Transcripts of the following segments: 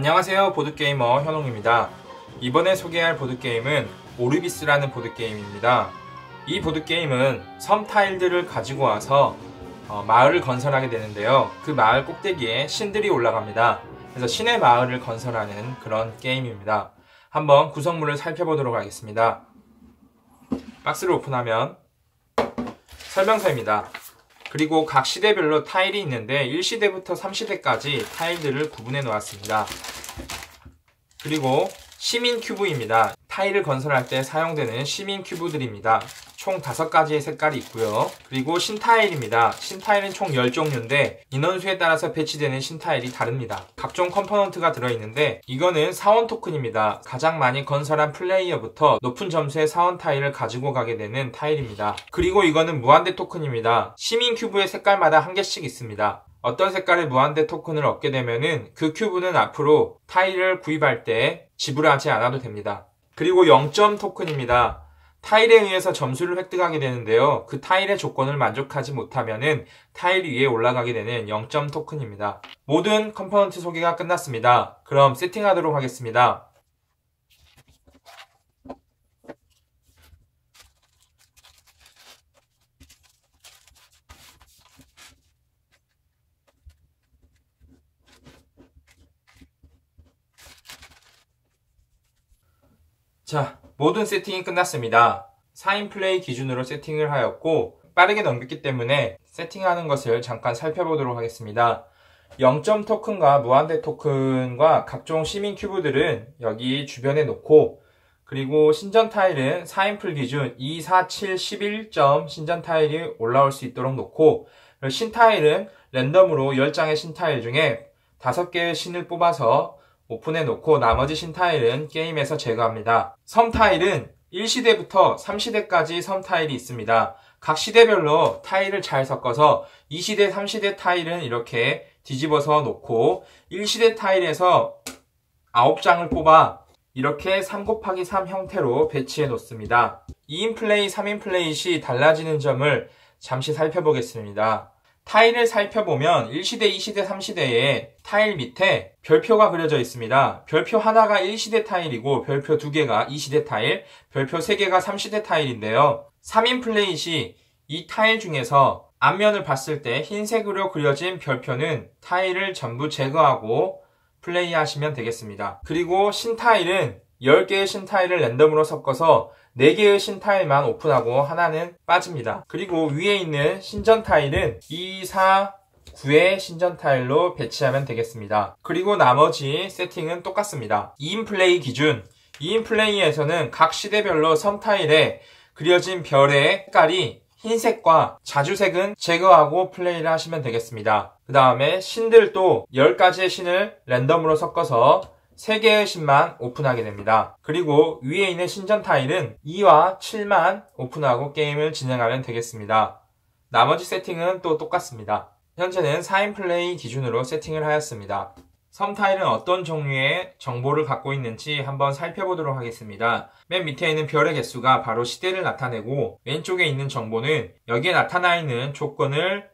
안녕하세요, 보드게이머 현웅입니다. 이번에 소개할 보드게임은 오르비스라는 보드게임입니다. 이 보드게임은 섬 타일들을 가지고 와서 마을을 건설하게 되는데요. 그 마을 꼭대기에 신들이 올라갑니다. 그래서 신의 마을을 건설하는 그런 게임입니다. 한번 구성물을 살펴보도록 하겠습니다. 박스를 오픈하면 설명서입니다. 그리고 각 시대별로 타일이 있는데 1시대부터 3시대까지 타일들을 구분해 놓았습니다. 그리고 시민 큐브입니다. 타일을 건설할 때 사용되는 시민 큐브들입니다. 총 5가지의 색깔이 있고요. 그리고 신타일입니다. 신타일은 총 10종류인데 인원수에 따라서 배치되는 신타일이 다릅니다. 각종 컴포넌트가 들어있는데 이거는 사원 토큰입니다. 가장 많이 건설한 플레이어부터 높은 점수의 사원 타일을 가지고 가게 되는 타일입니다. 그리고 이거는 무한대 토큰입니다. 시민 큐브의 색깔마다 한 개씩 있습니다. 어떤 색깔의 무한대 토큰을 얻게 되면은 그 큐브는 앞으로 타일을 구입할 때 지불하지 않아도 됩니다. 그리고 0점 토큰입니다. 타일에 의해서 점수를 획득하게 되는데요. 그 타일의 조건을 만족하지 못하면은 타일 위에 올라가게 되는 0점 토큰입니다. 모든 컴포넌트 소개가 끝났습니다. 그럼 세팅하도록 하겠습니다. 자, 모든 세팅이 끝났습니다. 4인 플레이 기준으로 세팅을 하였고 빠르게 넘겼기 때문에 세팅하는 것을 잠깐 살펴보도록 하겠습니다. 0점 토큰과 무한대 토큰과 각종 시민 큐브들은 여기 주변에 놓고, 그리고 신전 타일은 4인풀 기준 2, 4, 7, 11점 신전 타일이 올라올 수 있도록 놓고, 신 타일은 랜덤으로 10장의 신 타일 중에 5개의 신을 뽑아서 오픈해 놓고 나머지 신 타일은 게임에서 제거합니다. 섬 타일은 1시대부터 3시대까지 섬 타일이 있습니다. 각 시대별로 타일을 잘 섞어서 2시대, 3시대 타일은 이렇게 뒤집어서 놓고 1시대 타일에서 9장을 뽑아 이렇게 3곱하기3 형태로 배치해 놓습니다. 2인 플레이, 3인 플레이 시 달라지는 점을 잠시 살펴보겠습니다. 타일을 살펴보면 1시대, 2시대, 3시대에 타일 밑에 별표가 그려져 있습니다. 별표 하나가 1시대 타일이고 별표 2개가 2시대 타일, 별표 3개가 3시대 타일인데요. 3인 플레이 시 이 타일 중에서 앞면을 봤을 때 흰색으로 그려진 별표는 타일을 전부 제거하고 플레이하시면 되겠습니다. 그리고 신타일은 10개의 신타일을 랜덤으로 섞어서 4개의 신타일만 오픈하고 하나는 빠집니다. 그리고 위에 있는 신전 타일은 2, 4, 9의 신전 타일로 배치하면 되겠습니다. 그리고 나머지 세팅은 똑같습니다. 2인 플레이 기준, 2인 플레이에서는 각 시대별로 섬 타일에 그려진 별의 색깔이 흰색과 자주색은 제거하고 플레이를 하시면 되겠습니다. 그 다음에 신들도 10가지의 신을 랜덤으로 섞어서 3개의 신만 오픈하게 됩니다. 그리고 위에 있는 신전 타일은 2와 7만 오픈하고 게임을 진행하면 되겠습니다. 나머지 세팅은 또 똑같습니다. 현재는 4인 플레이 기준으로 세팅을 하였습니다. 섬 타일은 어떤 종류의 정보를 갖고 있는지 한번 살펴보도록 하겠습니다. 맨 밑에 있는 별의 개수가 바로 시대를 나타내고, 왼쪽에 있는 정보는 여기에 나타나 있는 조건을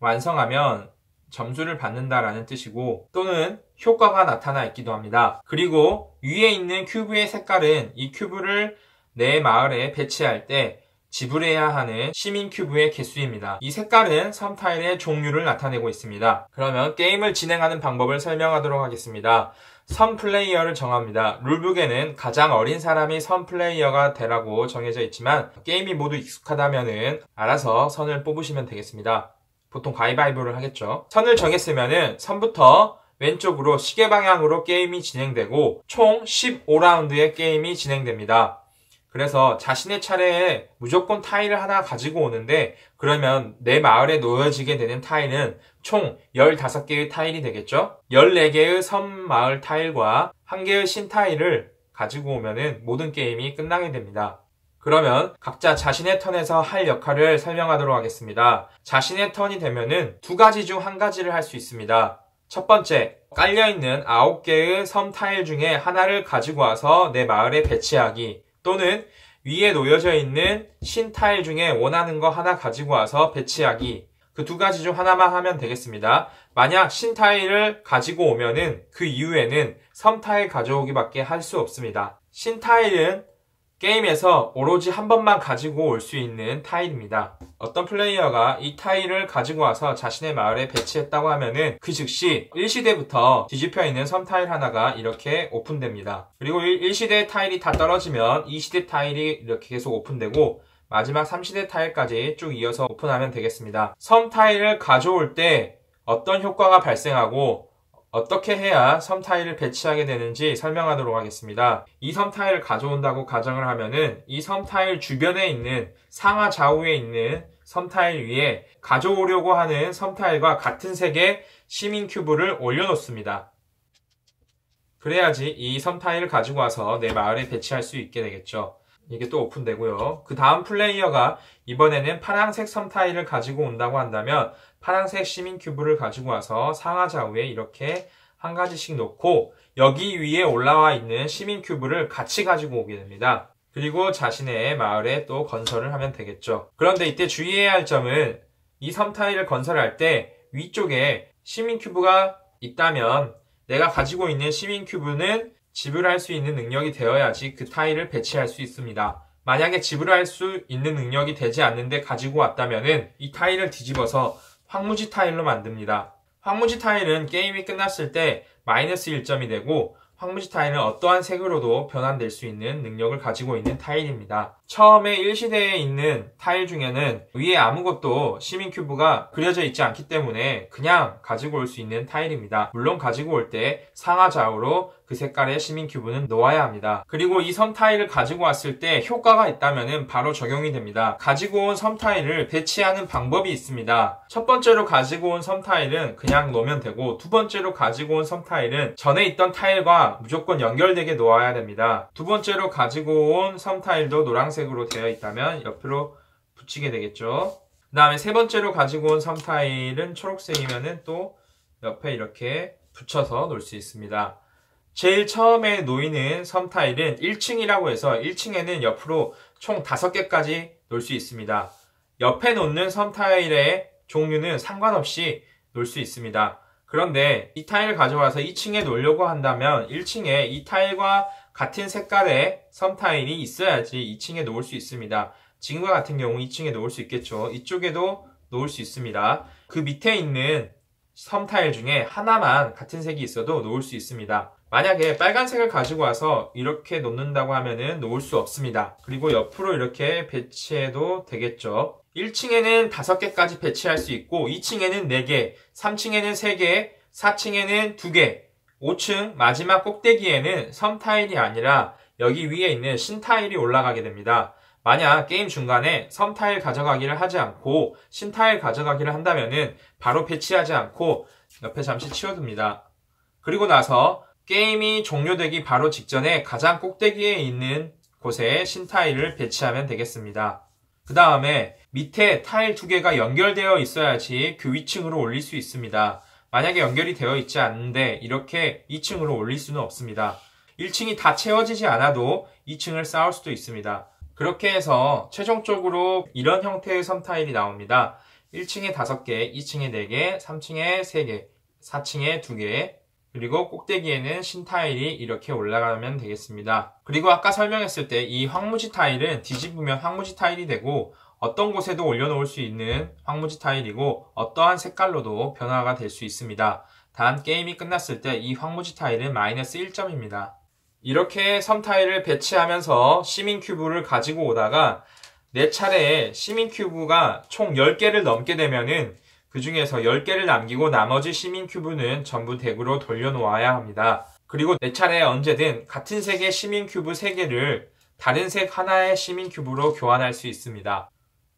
완성하면 점수를 받는다라는 뜻이고, 또는 효과가 나타나 있기도 합니다. 그리고 위에 있는 큐브의 색깔은 이 큐브를 내 마을에 배치할 때 지불해야 하는 시민 큐브의 개수입니다. 이 색깔은 섬 타일의 종류를 나타내고 있습니다. 그러면 게임을 진행하는 방법을 설명하도록 하겠습니다. 섬 플레이어를 정합니다. 룰북에는 가장 어린 사람이 섬 플레이어가 되라고 정해져 있지만 게임이 모두 익숙하다면은 알아서 선을 뽑으시면 되겠습니다. 보통 가위바위보를 하겠죠. 선을 정했으면은 선부터 왼쪽으로 시계 방향으로 게임이 진행되고 총 15라운드의 게임이 진행됩니다. 그래서 자신의 차례에 무조건 타일을 하나 가지고 오는데, 그러면 내 마을에 놓여지게 되는 타일은 총 15개의 타일이 되겠죠? 14개의 섬 마을 타일과 1개의 신 타일을 가지고 오면은 모든 게임이 끝나게 됩니다. 그러면 각자 자신의 턴에서 할 역할을 설명하도록 하겠습니다. 자신의 턴이 되면은 2가지 중 1가지를 할 수 있습니다. 첫 번째, 깔려있는 9개의 섬 타일 중에 하나를 가지고 와서 내 마을에 배치하기, 또는 위에 놓여져 있는 신 타일 중에 원하는 거 하나 가지고 와서 배치하기, 그 두 가지 중 하나만 하면 되겠습니다. 만약 신 타일을 가지고 오면은 그 이후에는 섬 타일 가져오기밖에 할 수 없습니다. 신 타일은 게임에서 오로지 한 번만 가지고 올 수 있는 타일입니다. 어떤 플레이어가 이 타일을 가지고 와서 자신의 마을에 배치했다고 하면은 그 즉시 1시대부터 뒤집혀 있는 섬 타일 하나가 이렇게 오픈됩니다. 그리고 1시대 타일이 다 떨어지면 2시대 타일이 이렇게 계속 오픈되고 마지막 3시대 타일까지 쭉 이어서 오픈하면 되겠습니다. 섬 타일을 가져올 때 어떤 효과가 발생하고 어떻게 해야 섬 타일을 배치하게 되는지 설명하도록 하겠습니다. 이 섬 타일을 가져온다고 가정을 하면은 이 섬 타일 주변에 있는 상하 좌우에 있는 섬 타일 위에 가져오려고 하는 섬 타일과 같은 색의 시민 큐브를 올려놓습니다. 그래야지 이 섬 타일을 가지고 와서 내 마을에 배치할 수 있게 되겠죠. 이게 또 오픈되고요. 그 다음 플레이어가 이번에는 파란색 섬 타일을 가지고 온다고 한다면 파란색 시민 큐브를 가지고 와서 상하 좌우에 이렇게 한 가지씩 놓고 여기 위에 올라와 있는 시민 큐브를 같이 가지고 오게 됩니다. 그리고 자신의 마을에 또 건설을 하면 되겠죠. 그런데 이때 주의해야 할 점은 이 섬 타일을 건설할 때 위쪽에 시민 큐브가 있다면 내가 가지고 있는 시민 큐브는 지불할 수 있는 능력이 되어야지 그 타일을 배치할 수 있습니다. 만약에 지불할 수 있는 능력이 되지 않는데 가지고 왔다면은 이 타일을 뒤집어서 황무지 타일로 만듭니다. 황무지 타일은 게임이 끝났을 때 마이너스 1점이 되고 황무지 타일은 어떠한 색으로도 변환될 수 있는 능력을 가지고 있는 타일입니다. 처음에 1시대에 있는 타일 중에는 위에 아무것도 시민 큐브가 그려져 있지 않기 때문에 그냥 가지고 올 수 있는 타일입니다. 물론 가지고 올 때 상하 좌우로 그 색깔의 시민 큐브는 놓아야 합니다. 그리고 이 섬 타일을 가지고 왔을 때 효과가 있다면 바로 적용이 됩니다. 가지고 온 섬 타일을 배치하는 방법이 있습니다. 첫 번째로 가지고 온 섬 타일은 그냥 놓으면 되고 두 번째로 가지고 온 섬 타일은 전에 있던 타일과 무조건 연결되게 놓아야 됩니다. 두 번째로 가지고 온 섬 타일도 노란색으로 되어 있다면 옆으로 붙이게 되겠죠. 그 다음에 세 번째로 가지고 온 섬 타일은 초록색이면은 또 옆에 이렇게 붙여서 놓을 수 있습니다. 제일 처음에 놓이는 섬 타일은 1층이라고 해서 1층에는 옆으로 총 5개까지 놓을 수 있습니다. 옆에 놓는 섬 타일의 종류는 상관없이 놓을 수 있습니다. 그런데 이 타일을 가져와서 2층에 놓으려고 한다면 1층에 이 타일과 같은 색깔의 섬 타일이 있어야지 2층에 놓을 수 있습니다. 지금과 같은 경우 2층에 놓을 수 있겠죠. 이쪽에도 놓을 수 있습니다. 그 밑에 있는 섬 타일 중에 하나만 같은 색이 있어도 놓을 수 있습니다. 만약에 빨간색을 가지고 와서 이렇게 놓는다고 하면은 놓을 수 없습니다. 그리고 옆으로 이렇게 배치해도 되겠죠. 1층에는 5개까지 배치할 수 있고 2층에는 4개, 3층에는 3개, 4층에는 2개, 5층 마지막 꼭대기에는 섬 타일이 아니라 여기 위에 있는 신 타일이 올라가게 됩니다. 만약 게임 중간에 섬 타일 가져가기를 하지 않고 신 타일 가져가기를 한다면은 바로 배치하지 않고 옆에 잠시 치워둡니다. 그리고 나서 게임이 종료되기 바로 직전에 가장 꼭대기에 있는 곳에 신 타일을 배치하면 되겠습니다. 그 다음에 밑에 타일 2개가 연결되어 있어야지 그 위층으로 올릴 수 있습니다. 만약에 연결이 되어 있지 않는데 이렇게 2층으로 올릴 수는 없습니다. 1층이 다 채워지지 않아도 2층을 쌓을 수도 있습니다. 그렇게 해서 최종적으로 이런 형태의 섬 타일이 나옵니다. 1층에 5개, 2층에 4개, 3층에 3개, 4층에 2개, 그리고 꼭대기에는 신 타일이 이렇게 올라가면 되겠습니다. 그리고 아까 설명했을 때 이 황무지 타일은 뒤집으면 황무지 타일이 되고 어떤 곳에도 올려놓을 수 있는 황무지 타일이고 어떠한 색깔로도 변화가 될 수 있습니다. 단 게임이 끝났을 때 이 황무지 타일은 마이너스 1점입니다. 이렇게 섬 타일을 배치하면서 시민 큐브를 가지고 오다가 내 차례에 시민 큐브가 총 10개를 넘게 되면은 그 중에서 10개를 남기고 나머지 시민 큐브는 전부 덱으로 돌려놓아야 합니다. 그리고 내 차례에 언제든 같은 색의 시민 큐브 3개를 다른 색 하나의 시민 큐브로 교환할 수 있습니다.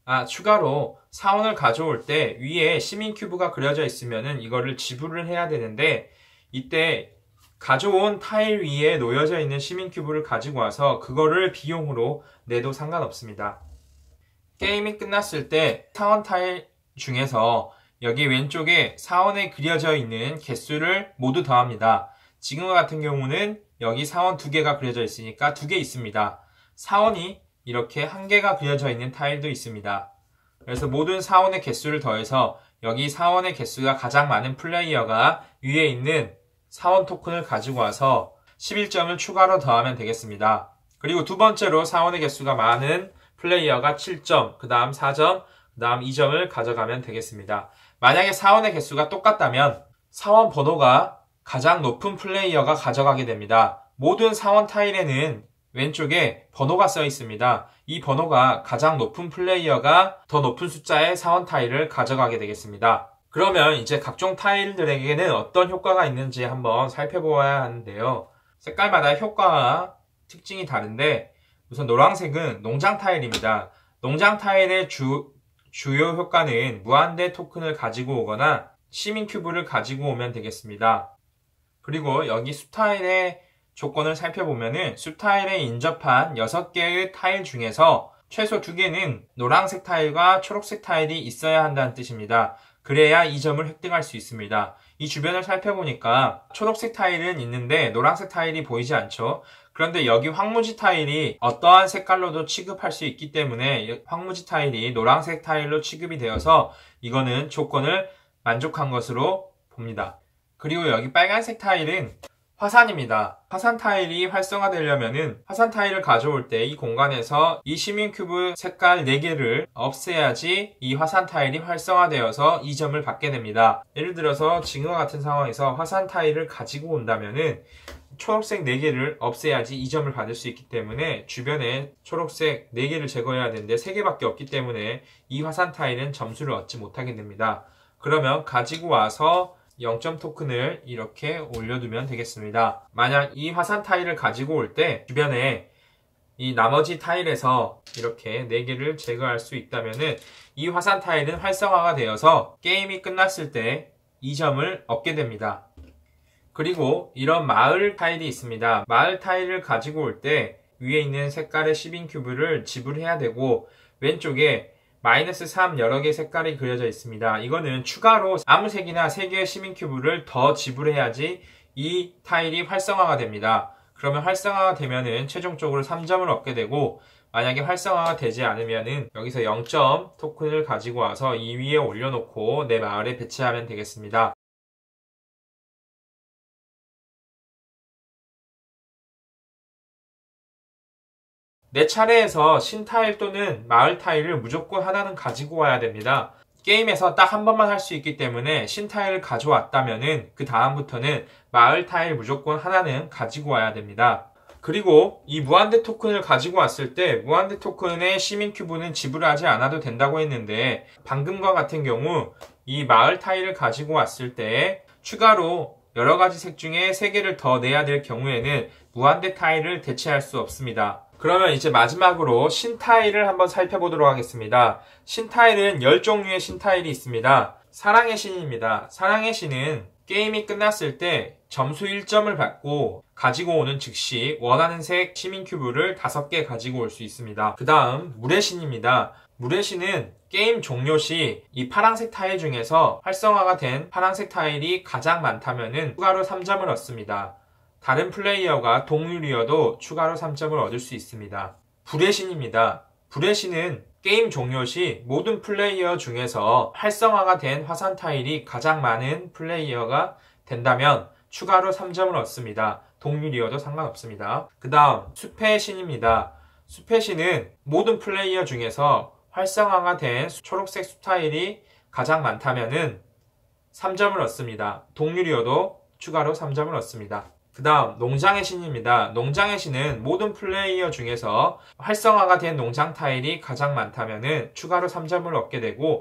추가로 사원을 가져올 때 위에 시민 큐브가 그려져 있으면은 이거를 지불을 해야 되는데 이때 가져온 타일 위에 놓여져 있는 시민 큐브를 가지고 와서 그거를 비용으로 내도 상관없습니다. 게임이 끝났을 때 사원 타일 중에서 여기 왼쪽에 사원에 그려져 있는 개수를 모두 더합니다. 지금과 같은 경우는 여기 사원 2개가 그려져 있으니까 2개 있습니다. 사원이 이렇게 1개가 그려져 있는 타일도 있습니다. 그래서 모든 사원의 개수를 더해서 여기 사원의 개수가 가장 많은 플레이어가 위에 있는 사원 토큰을 가지고 와서 11점을 추가로 더하면 되겠습니다. 그리고 두 번째로 사원의 개수가 많은 플레이어가 7점, 그 다음 4점, 그 다음 2점을 가져가면 되겠습니다. 만약에 사원의 개수가 똑같다면 사원 번호가 가장 높은 플레이어가 가져가게 됩니다. 모든 사원 타일에는 왼쪽에 번호가 써 있습니다. 이 번호가 가장 높은 플레이어가 더 높은 숫자의 사원 타일을 가져가게 되겠습니다. 그러면 이제 각종 타일들에게는 어떤 효과가 있는지 한번 살펴보아야 하는데요. 색깔마다 효과와 특징이 다른데 우선 노란색은 농장 타일입니다. 농장 타일의 주요 효과는 무한대 토큰을 가지고 오거나 시민 큐브를 가지고 오면 되겠습니다. 그리고 여기 숲 타일의 조건을 살펴보면은 숲 타일에 인접한 6개의 타일 중에서 최소 2개는 노란색 타일과 초록색 타일이 있어야 한다는 뜻입니다. 그래야 이 점을 획득할 수 있습니다. 이 주변을 살펴보니까 초록색 타일은 있는데 노란색 타일이 보이지 않죠. 그런데 여기 황무지 타일이 어떠한 색깔로도 취급할 수 있기 때문에 황무지 타일이 노란색 타일로 취급이 되어서 이거는 조건을 만족한 것으로 봅니다. 그리고 여기 빨간색 타일은 화산입니다. 화산 타일이 활성화되려면은 화산 타일을 가져올 때 이 공간에서 이 시민 큐브 색깔 4개를 없애야지 이 화산 타일이 활성화되어서 2점을 받게 됩니다. 예를 들어서 지금과 같은 상황에서 화산 타일을 가지고 온다면은 초록색 4개를 없애야지 2점을 받을 수 있기 때문에 주변에 초록색 4개를 제거해야 되는데 3개밖에 없기 때문에 이 화산 타일은 점수를 얻지 못하게 됩니다. 그러면 가지고 와서 0점 토큰을 이렇게 올려두면 되겠습니다. 만약 이 화산 타일을 가지고 올 때 주변에 이 나머지 타일에서 이렇게 4개를 제거할 수 있다면은 이 화산 타일은 활성화가 되어서 게임이 끝났을 때 2점을 얻게 됩니다. 그리고 이런 마을 타일이 있습니다. 마을 타일을 가지고 올 때 위에 있는 색깔의 시민 큐브를 지불해야 되고 왼쪽에 -3 여러 개 색깔이 그려져 있습니다. 이거는 추가로 아무 색이나 3개의 시민 큐브를 더 지불해야지 이 타일이 활성화가 됩니다. 그러면 활성화가 되면은 최종적으로 3점을 얻게 되고 만약에 활성화가 되지 않으면은 여기서 0점 토큰을 가지고 와서 이 위에 올려놓고 내 마을에 배치하면 되겠습니다. 내 차례에서 신타일 또는 마을 타일을 무조건 하나는 가지고 와야 됩니다. 게임에서 딱 한 번만 할 수 있기 때문에 신타일을 가져왔다면은 그 다음부터는 마을 타일 무조건 하나는 가지고 와야 됩니다. 그리고 이 무한대 토큰을 가지고 왔을 때 무한대 토큰의 시민 큐브는 지불하지 않아도 된다고 했는데 방금과 같은 경우 이 마을 타일을 가지고 왔을 때 추가로 여러 가지 색 중에 3개를 더 내야 될 경우에는 무한대 타일을 대체할 수 없습니다. 그러면 이제 마지막으로 신타일을 한번 살펴보도록 하겠습니다. 신타일은 10종류의 신타일이 있습니다. 사랑의 신입니다. 사랑의 신은 게임이 끝났을 때 점수 1점을 받고 가지고 오는 즉시 원하는 색 시민 큐브를 5개 가지고 올 수 있습니다. 그 다음 물의 신입니다. 물의 신은 게임 종료 시 이 파란색 타일 중에서 활성화가 된 파란색 타일이 가장 많다면은 추가로 3점을 얻습니다. 다른 플레이어가 동률이어도 추가로 3점을 얻을 수 있습니다. 불의 신입니다. 불의 신은 게임 종료 시 모든 플레이어 중에서 활성화가 된 화산 타일이 가장 많은 플레이어가 된다면 추가로 3점을 얻습니다. 동률이어도 상관없습니다. 그 다음 숲의 신입니다. 숲의 신은 모든 플레이어 중에서 활성화가 된 초록색 숲 타일이 가장 많다면은 3점을 얻습니다. 동률이어도 추가로 3점을 얻습니다. 그 다음 농장의 신입니다. 농장의 신은 모든 플레이어 중에서 활성화가 된 농장 타일이 가장 많다면은 추가로 3점을 얻게 되고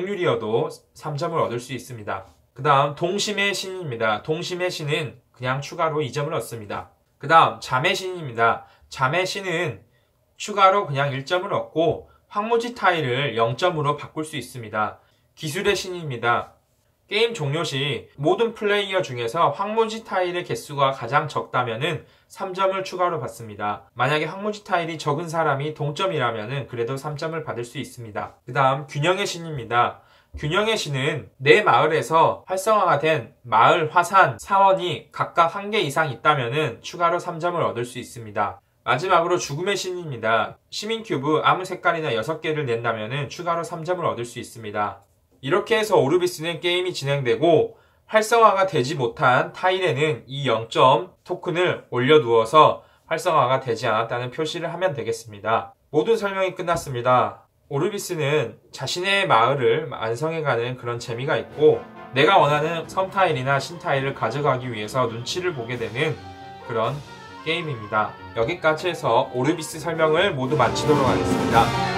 동률이어도 3점을 얻을 수 있습니다. 그 다음 동심의 신입니다. 동심의 신은 그냥 추가로 2점을 얻습니다. 그 다음 잠의 신입니다. 잠의 신은 추가로 그냥 1점을 얻고 황무지 타일을 0점으로 바꿀 수 있습니다. 기술의 신입니다. 게임 종료 시 모든 플레이어 중에서 황무지 타일의 개수가 가장 적다면은 3점을 추가로 받습니다. 만약에 황무지 타일이 적은 사람이 동점이라면은 그래도 3점을 받을 수 있습니다. 그 다음 균형의 신입니다. 균형의 신은 내 마을에서 활성화가 된 마을 화산 사원이 각각 1개 이상 있다면은 추가로 3점을 얻을 수 있습니다. 마지막으로 죽음의 신입니다. 시민 큐브 아무 색깔이나 6개를 낸다면 추가로 3점을 얻을 수 있습니다. 이렇게 해서 오르비스는 게임이 진행되고 활성화가 되지 못한 타일에는 이 0점 토큰을 올려두어서 활성화가 되지 않았다는 표시를 하면 되겠습니다. 모든 설명이 끝났습니다. 오르비스는 자신의 마을을 완성해가는 그런 재미가 있고 내가 원하는 섬 타일이나 신 타일을 가져가기 위해서 눈치를 보게 되는 그런 게임입니다. 여기까지 해서 오르비스 설명을 모두 마치도록 하겠습니다.